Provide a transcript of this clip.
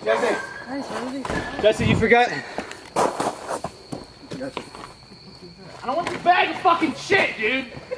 Jesse. Nice, Rosie. Jesse, you forgot. I don't want this bag of fucking shit, dude.